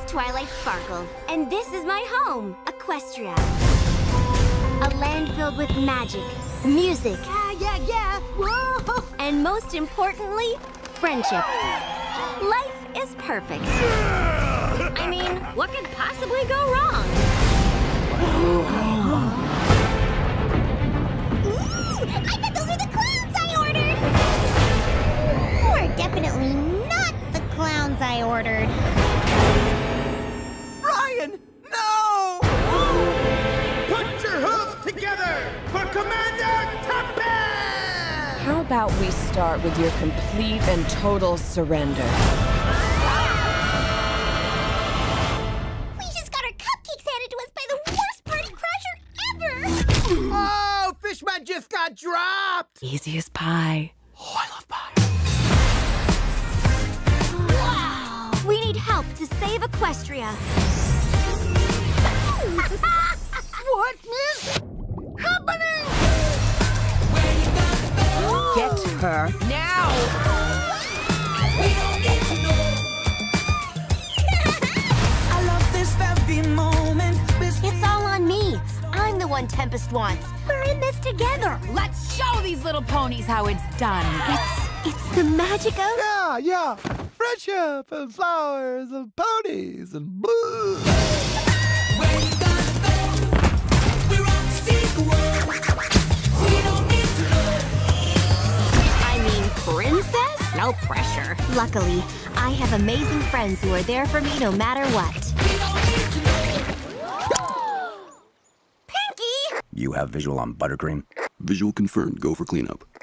Twilight Sparkle, and this is my home, Equestria. A land filled with magic, music, whoa! And most importantly, friendship. Life is perfect. I mean, what could possibly go wrong? I bet those are the clowns I ordered! Or definitely not the clowns I ordered. Ryan, no! Put your hooves together for Commander Taye! How about we start with your complete and total surrender? We just got our cupcakes handed to us by the worst party crasher ever! Oh, Fishman just got dropped! Easy as pie. Oh, I love pie. Wow! We need help to save Equestria. What is happening? Get her now! I love this very moment. It's all on me. I'm the one Tempest wants. We're in this together. Let's show these little ponies how it's done. It's the magic of... Yeah. Friendship and flowers and ponies and blue. Where you gonna go? We're on to see the world. We don't need to know. I mean, princess? No pressure. Luckily, I have amazing friends who are there for me no matter what. We don't need to know. Pinky! You have visual on buttercream? Visual confirmed. Go for cleanup.